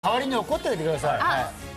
代わりに怒ってあげてください。